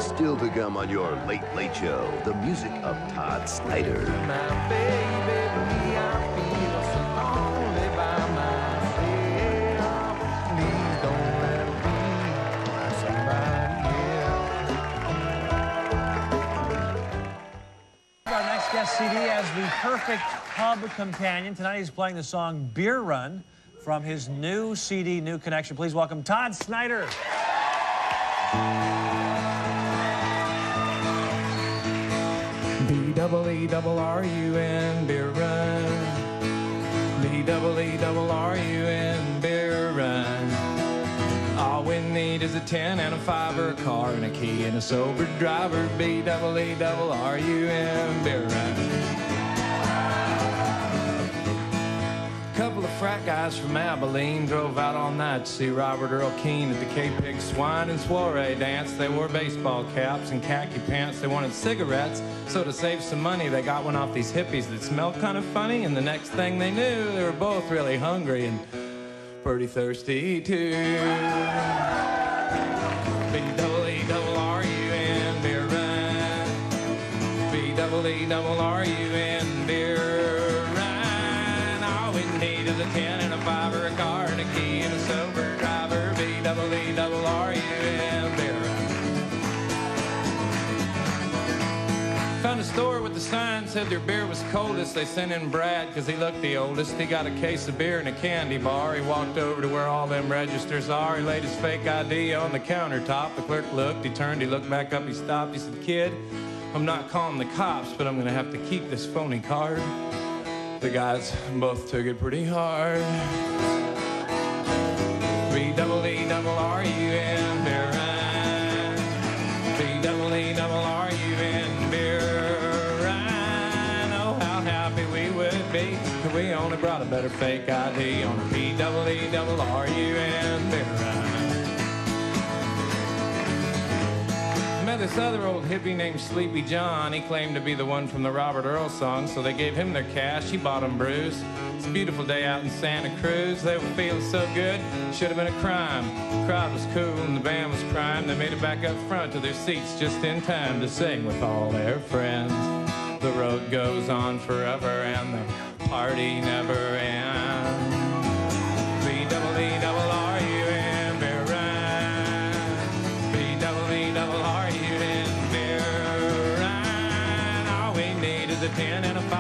Still to come on your Late Late Show, the music of Todd Snider. My baby, I feel so lonely by myself. Please don't let me by somebody else. Our next guest CD as the perfect pub companion. Tonight he's playing the song Beer Run from his new CD, New Connection. Please welcome Todd Snider. B-double-E-double-R-U-N, Beer Run. B-double-E-double-R-U-N, Beer Run. All we need is a 10 and a 5 or a car and a key and a sober driver. B-double-E-double-R-U-N, Beer Run. Couple of frat guys from Abilene drove out all night to see Robert Earl Keen at the K-Pig Swine and Soiree dance. They wore baseball caps and khaki pants. They wanted cigarettes, so to save some money, they got one off these hippies that smelled kind of funny. And the next thing they knew, they were both really hungry and pretty thirsty too. B-double-E-double-R-U-N, Beer Run. B-double-E-double-R-U-N, Beer Run. Need is a 10 and a 5 or a car and a key and a sober driver. B-double-E-double-R-U-N, Beer Run. Found a store with the sign said their beer was coldest. They sent in Brad because he looked the oldest. He got a case of beer and a candy bar. He walked over to where all them registers are. He laid his fake ID on the countertop. The clerk looked, he turned, he looked back up, he stopped. He said, "Kid, I'm not calling the cops, but I'm gonna have to keep this phony card." The guys both took it pretty hard. B-double-E-double-R-U-N, Beer Run. B-double-E-double-R-U-N, Beer Run. Oh, how happy we would be if we only brought a better fake ID on a B-double-E-double-R-U-N, Beer Run. Met this other old hippie named Sleepy John. He claimed to be the one from the Robert Earl song, so they gave him their cash. He bought them brews. It's a beautiful day out in Santa Cruz. They were feeling so good, should have been a crime. The crowd was cool and the band was prime. They made it back up front to their seats just in time to sing with all their friends. The road goes on forever and the party never ends. B-double-E-double-R-U-N, Beer Run. B-double-E-double-R-U-N, Beer Run. All we need is a 10 and a 5